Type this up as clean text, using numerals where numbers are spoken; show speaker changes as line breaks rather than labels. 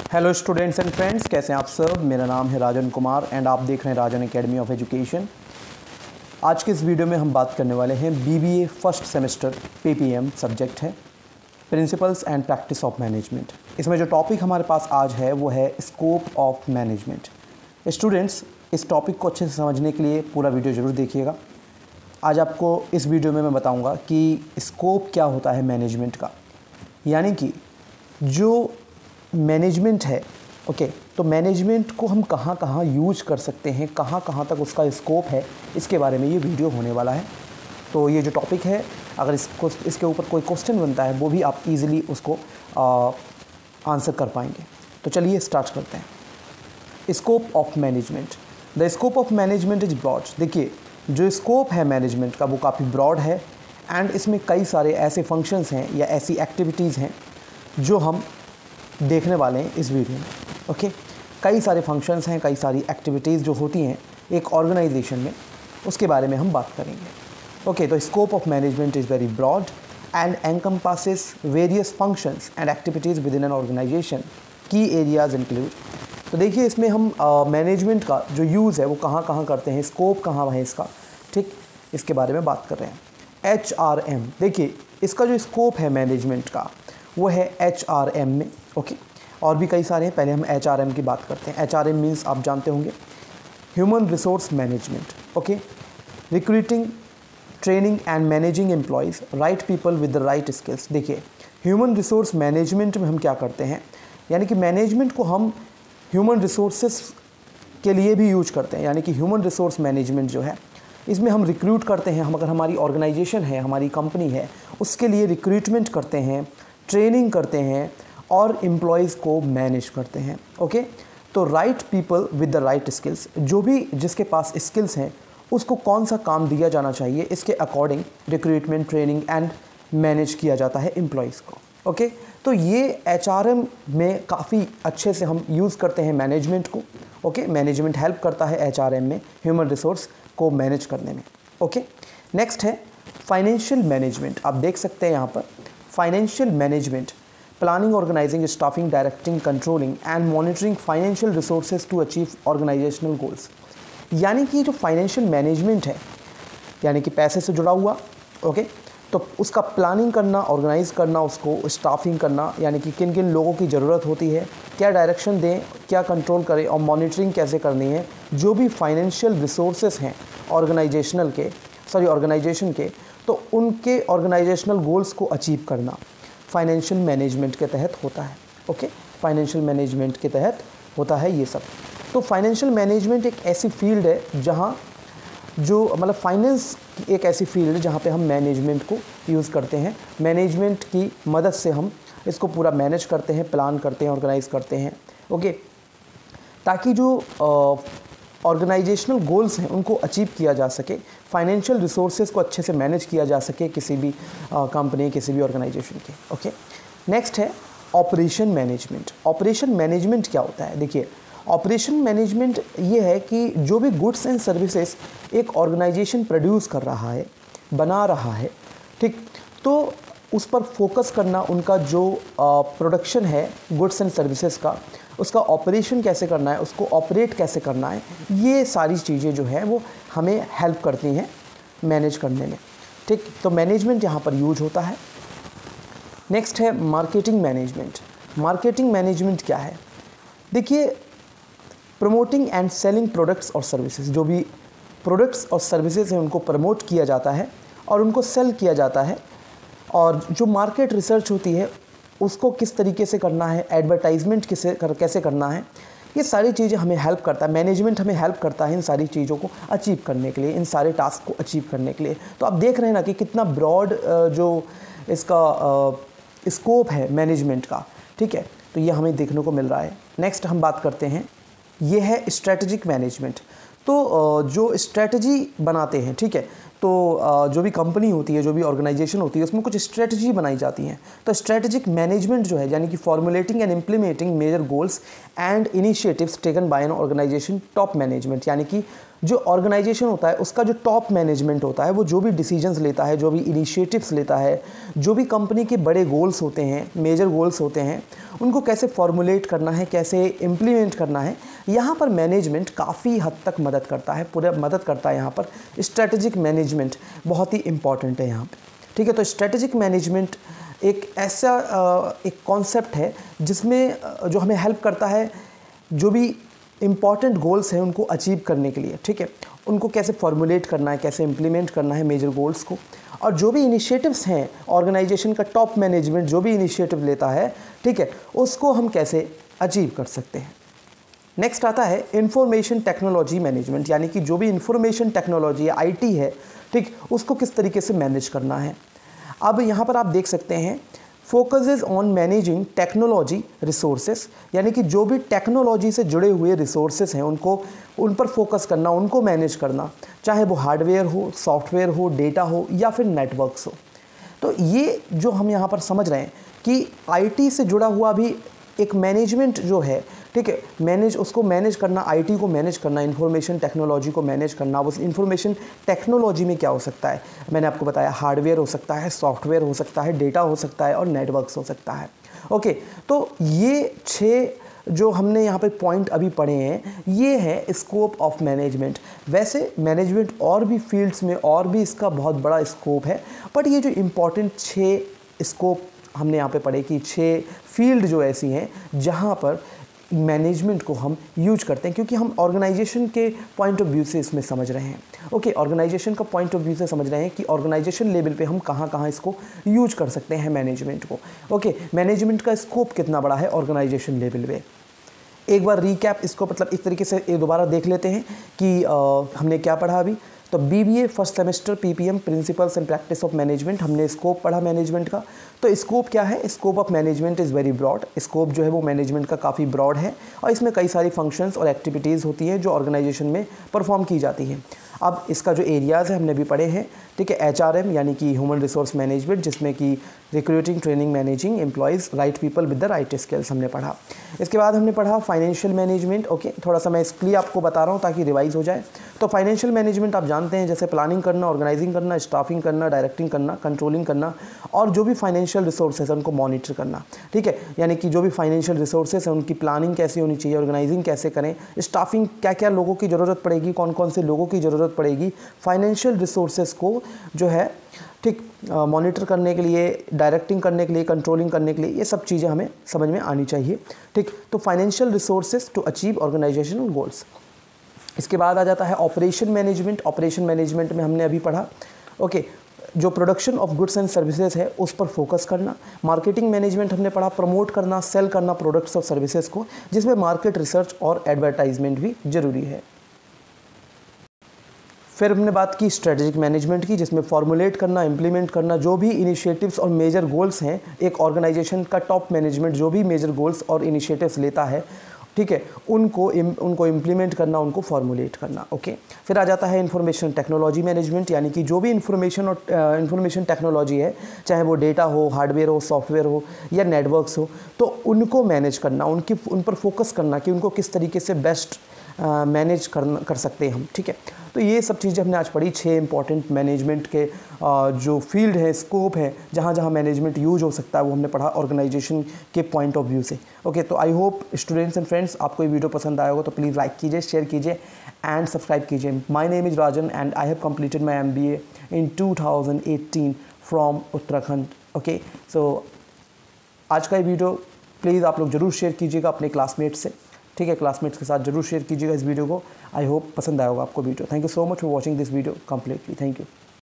Hello students and friends, कैसे हैं आप सब। मेरा नाम है राजन कुमार एंड आप देख रहे हैं राजन एकेडमी ऑफ एजुकेशन। आज के इस वीडियो में हम बात करने वाले हैं BBA first semester PPM subject है principles and practice of management. इसमें जो टॉपिक हमारे पास आज है वो है स्कोप ऑफ मैनेजमेंट। स्टूडेंट्स, इस टॉपिक को अच्छे से समझने के लिए पूरा वीडियो ज़रूर देखिएगा। आज आपको इस वीडियो में मैं बताऊँगा कि स्कोप क्या होता है मैनेजमेंट का, यानी कि जो मैनेजमेंट है। ओके, तो मैनेजमेंट को हम कहाँ कहाँ यूज कर सकते हैं, कहाँ कहाँ तक उसका स्कोप है, इसके बारे में ये वीडियो होने वाला है। तो ये जो टॉपिक है, अगर इसके ऊपर कोई क्वेश्चन बनता है वो भी आप इजीली उसको आंसर कर पाएंगे। तो चलिए स्टार्ट करते हैं। Scope of management. The scope of management is broad. देखिए, जो स्कोप है मैनेजमेंट का वो काफ़ी ब्रॉड है एंड इसमें कई सारे ऐसे फंक्शंस हैं या ऐसी एक्टिविटीज़ हैं जो हम देखने वाले हैं इस वीडियो में। ओके, कई सारे फंक्शंस हैं, कई सारी एक्टिविटीज़ जो होती हैं एक ऑर्गेनाइजेशन में, उसके बारे में हम बात करेंगे। ओके, तो scope of management is very broad and encompasses various functions and activities within an organization. Key areas include. तो देखिए, इसमें हम मैनेजमेंट का जो यूज़ है वो कहाँ कहाँ करते हैं, स्कोप कहाँ है इसका, ठीक, इसके बारे में बात कर रहे हैं। HRM। देखिए, इसका जो स्कोप है मैनेजमेंट का वो है HRM में। ओके, और भी कई सारे हैं, पहले हम HRM की बात करते हैं। HRM मीन्स आप जानते होंगे human resource management. Okay, recruiting, training and managing employees, right people with the right skills. देखिए, ह्यूमन रिसोर्स मैनेजमेंट में हम क्या करते हैं, यानी कि मैनेजमेंट को हम ह्यूमन रिसोर्सेस के लिए भी यूज करते हैं। यानी कि ह्यूमन रिसोर्स मैनेजमेंट जो है इसमें हम रिक्रूट करते हैं। हम अगर हमारी ऑर्गेनाइजेशन है, हमारी कंपनी है, उसके लिए रिक्रूटमेंट करते हैं, ट्रेनिंग करते हैं और एम्प्लॉयज़ को मैनेज करते हैं। ओके, तो right people with the right skills, जो भी जिसके पास स्किल्स हैं उसको कौन सा काम दिया जाना चाहिए, इसके according recruitment, training and manage किया जाता है एम्प्लॉयज़ को। ओके, तो ये HRM में काफ़ी अच्छे से हम यूज़ करते हैं मैनेजमेंट को। ओके, मैनेजमेंट हेल्प करता है HRM में ह्यूमन रिसोर्स को मैनेज करने में। ओके, नेक्स्ट है फाइनेंशियल मैनेजमेंट। आप देख सकते हैं यहाँ पर financial management, planning, organizing, staffing, directing, controlling and monitoring financial resources to achieve organizational goals. यानी कि जो फाइनेंशियल मैनेजमेंट है, यानी कि पैसे से जुड़ा हुआ। ओके, तो उसका प्लानिंग करना, ऑर्गेनाइज करना, उसको स्टाफिंग करना, यानी कि किन किन लोगों की ज़रूरत होती है, क्या डायरेक्शन दें, क्या कंट्रोल करें और मॉनिटरिंग कैसे करनी है। जो भी फाइनेंशियल रिसोर्सेज हैं ऑर्गेनाइजेशन के, तो उनके ऑर्गेनाइजेशनल गोल्स को अचीव करना फाइनेंशियल मैनेजमेंट के तहत होता है। ओके, फाइनेंशियल मैनेजमेंट के तहत होता है ये सब। तो फाइनेंशियल मैनेजमेंट एक ऐसी फील्ड है जहाँ फाइनेंस एक ऐसी फील्ड है जहाँ पे हम मैनेजमेंट को यूज़ करते हैं। मैनेजमेंट की मदद से हम इसको पूरा मैनेज करते हैं, प्लान करते हैं, ऑर्गेनाइज करते हैं। ओके, ताकि जो ऑर्गेनाइजेशनल गोल्स हैं उनको अचीव किया जा सके, फाइनेंशियल रिसोर्सेज को अच्छे से मैनेज किया जा सके किसी भी कंपनी, किसी भी ऑर्गेनाइजेशन के। ओके, नेक्स्ट है ऑपरेशन मैनेजमेंट। ऑपरेशन मैनेजमेंट क्या होता है? देखिए, ऑपरेशन मैनेजमेंट ये है कि जो भी गुड्स एंड सर्विसेज एक ऑर्गेनाइजेशन प्रोड्यूस कर रहा है, बना रहा है, ठीक, तो उस पर फोकस करना, उनका जो प्रोडक्शन है गुड्स एंड सर्विसेज का, उसका ऑपरेशन कैसे करना है, उसको ऑपरेट कैसे करना है, ये सारी चीज़ें जो है वो हमें हेल्प करती हैं मैनेज करने में। ठीक, तो मैनेजमेंट यहाँ पर यूज होता है। नेक्स्ट है मार्केटिंग मैनेजमेंट। मार्केटिंग मैनेजमेंट क्या है? देखिए, प्रमोटिंग एंड सेलिंग प्रोडक्ट्स और सर्विसेज, जो भी प्रोडक्ट्स और सर्विसेज हैं उनको प्रमोट किया जाता है और उनको सेल किया जाता है। और जो मार्केट रिसर्च होती है उसको किस तरीके से करना है, एडवर्टाइजमेंट कैसे करना है, ये सारी चीज़ें हमें हेल्प करता है। मैनेजमेंट हमें हेल्प करता है इन सारी चीज़ों को अचीव करने के लिए, इन सारे टास्क को अचीव करने के लिए। तो आप देख रहे हैं ना कि कितना ब्रॉड जो इसका स्कोप है मैनेजमेंट का। ठीक है, तो ये हमें देखने को मिल रहा है। नेक्स्ट हम बात करते हैं, ये है स्ट्रेटजिक मैनेजमेंट। तो जो स्ट्रेटजी बनाते हैं, ठीक है, तो जो भी कंपनी होती है, जो भी ऑर्गेनाइजेशन होती है, उसमें कुछ स्ट्रेटजी बनाई जाती हैं। तो स्ट्रेटजिक मैनेजमेंट जो है, यानी कि formulating and implementing major goals and initiatives taken by an organization top management, यानी कि जो ऑर्गेनाइजेशन होता है उसका जो टॉप मैनेजमेंट होता है वो जो भी डिसीजंस लेता है, जो भी इनिशिएटिव्स लेता है, जो भी कंपनी के बड़े गोल्स होते हैं, मेजर गोल्स होते हैं, उनको कैसे फॉर्मुलेट करना है, कैसे इम्प्लीमेंट करना है, यहाँ पर मैनेजमेंट काफ़ी हद तक मदद करता है, पूरा मदद करता है। यहाँ पर स्ट्रेटेजिक मैनेजमेंट बहुत ही इंपॉर्टेंट है यहाँ पे, ठीक है। तो स्ट्रेटेजिक मैनेजमेंट एक ऐसा एक कॉन्सेप्ट है जिसमें जो हमें हेल्प करता है जो भी इम्पॉर्टेंट गोल्स हैं उनको अचीव करने के लिए, ठीक है, उनको कैसे फॉर्मुलेट करना है, कैसे इम्प्लीमेंट करना है मेजर गोल्स को, और जो भी इनिशिएटिव्स हैं ऑर्गेनाइजेशन का टॉप मैनेजमेंट जो भी इनिशिएटिव लेता है, ठीक है, उसको हम कैसे अचीव कर सकते हैं। नेक्स्ट आता है इंफॉर्मेशन टेक्नोलॉजी मैनेजमेंट, यानी कि जो भी इंफॉर्मेशन टेक्नोलॉजी है, आईटी है, ठीक, उसको किस तरीके से मैनेज करना है। अब यहाँ पर आप देख सकते हैं focuses on managing technology resources, यानी कि जो भी टेक्नोलॉजी से जुड़े हुए रिसोर्सेस हैं उन पर फोकस करना, उनको मैनेज करना, चाहे वो हार्डवेयर हो, सॉफ्टवेयर हो, डेटा हो या फिर नेटवर्क्स हो। तो ये जो हम यहाँ पर समझ रहे हैं कि आईटी से जुड़ा हुआ भी एक मैनेजमेंट जो है, ठीक है, उसको मैनेज करना, आईटी को मैनेज करना, इंफॉर्मेशन टेक्नोलॉजी को मैनेज करना। उस इंफॉर्मेशन टेक्नोलॉजी में क्या हो सकता है, मैंने आपको बताया हार्डवेयर हो सकता है, सॉफ्टवेयर हो सकता है, डेटा हो सकता है और नेटवर्क्स हो सकता है। ओके, तो ये 6 जो हमने यहाँ पे पॉइंट अभी पढ़े हैं, ये है स्कोप ऑफ मैनेजमेंट। वैसे मैनेजमेंट और भी फील्ड्स में और भी इसका बहुत बड़ा स्कोप है, बट ये जो इम्पॉर्टेंट 6 स्कोप हमने यहाँ पे पढ़े कि 6 फील्ड जो ऐसी हैं जहाँ पर मैनेजमेंट को हम यूज करते हैं, क्योंकि हम ऑर्गेनाइजेशन के पॉइंट ऑफ व्यू से इसमें समझ रहे हैं। ओके, ऑर्गेनाइजेशन का पॉइंट ऑफ व्यू से समझ रहे हैं कि ऑर्गेनाइजेशन लेवल पे हम कहाँ कहाँ इसको यूज कर सकते हैं मैनेजमेंट को। ओके, मैनेजमेंट का स्कोप कितना बड़ा है ऑर्गेनाइजेशन लेवल पे। एक बार रीकैप इसको मतलब इस तरीके से दोबारा देख लेते हैं कि हमने क्या पढ़ा अभी। तो BBA first semester PPM principles and practice of management, हमने स्कोप पढ़ा मैनेजमेंट का। तो स्कोप क्या है, scope of management is very broad. Scope जो है वो मैनेजमेंट का काफ़ी ब्रॉड है और इसमें कई सारी फंक्शंस और एक्टिविटीज़ होती हैं जो ऑर्गेनाइजेशन में परफॉर्म की जाती हैं। अब इसका जो एरियाज़ है हमने भी पढ़े हैं, ठीक है। एचआरएम यानी कि ह्यूमन रिसोर्स मैनेजमेंट, जिसमें कि recruiting, training, managing employees, right people with the right skills हमने पढ़ा। इसके बाद हमने पढ़ा फाइनेंशियल मैनेजमेंट। ओके, थोड़ा सा मैं इसके लिए आपको बता रहा हूँ ताकि रिवाइज हो जाए। तो फाइनेंशियल मैनेजमेंट आप जानते हैं, जैसे प्लानिंग करना, ऑर्गेनाइजिंग करना, स्टाफिंग करना, डायरेक्टिंग करना, कंट्रोलिंग करना और जो भी फाइनेंशियल रिसोर्सेज हैं उनको मॉनिटर करना, ठीक है। यानी कि जो भी फाइनेंशियल रिसोर्सेज हैं उनकी प्लानिंग कैसे होनी चाहिए, ऑर्गेनाइजिंग कैसे करें, स्टाफिंग क्या क्या लोगों की ज़रूरत पड़ेगी, कौन कौन से लोगों की ज़रूरत पड़ेगी, फाइनेंशियल रिसोर्सेज को जो है ठीक मॉनिटर करने के लिए, डायरेक्टिंग करने के लिए, कंट्रोलिंग करने के लिए, ये सब चीज़ें हमें समझ में आनी चाहिए, ठीक। तो financial resources to achieve organizational goals. इसके बाद आ जाता है ऑपरेशन मैनेजमेंट। ऑपरेशन मैनेजमेंट में हमने अभी पढ़ा, ओके, जो production of goods and services है उस पर फोकस करना। मार्केटिंग मैनेजमेंट हमने पढ़ा, प्रमोट करना, सेल करना प्रोडक्ट्स और सर्विसेज को, जिसमें मार्केट रिसर्च और एडवर्टाइजमेंट भी जरूरी है। फिर हमने बात की स्ट्रेटेजिक मैनेजमेंट की, जिसमें फॉर्मुलेट करना, इंप्लीमेंट करना, जो भी इनिशिएटिव्स और मेजर गोल्स हैं, एक ऑर्गेनाइजेशन का टॉप मैनेजमेंट जो भी मेजर गोल्स और इनिशिएटिव्स लेता है, ठीक है, उनको इम्प्लीमेंट करना, उनको फॉर्मुलेट करना। ओके, फिर आ जाता है इंफॉर्मेशन टेक्नोलॉजी मैनेजमेंट, यानी कि जो भी इंफॉर्मेशन टेक्नोलॉजी है, चाहे वो डेटा हो, हार्डवेयर हो, सॉफ्टवेयर हो या नेटवर्क्स हो, तो उनको मैनेज करना, उन पर फोकस करना कि उनको किस तरीके से बेस्ट मैनेज कर सकते हैं हम, ठीक है। तो ये सब चीज़ें हमने आज पढ़ी, 6 इंपॉर्टेंट मैनेजमेंट के जो फील्ड है, स्कोप है, जहाँ जहाँ मैनेजमेंट यूज हो सकता है, वो हमने पढ़ा ऑर्गेनाइजेशन के पॉइंट ऑफ व्यू से। ओके, तो I hope students and friends आपको ये वीडियो पसंद आया होगा, तो प्लीज़ लाइक कीजिए, शेयर कीजिए एंड सब्सक्राइब कीजिए। My name is Rajan and I have completed my MBA in 2018 from Uttarakhand. Okay, so आज का ये वीडियो प्लीज़ आप लोग ज़रूर शेयर कीजिएगा अपने क्लासमेट्स से, ठीक है, क्लासमेट्स के साथ जरूर शेयर कीजिएगा इस वीडियो को। आई होप पसंद आया होगा आपको video. Thank you so much for watching this video completely. Thank you.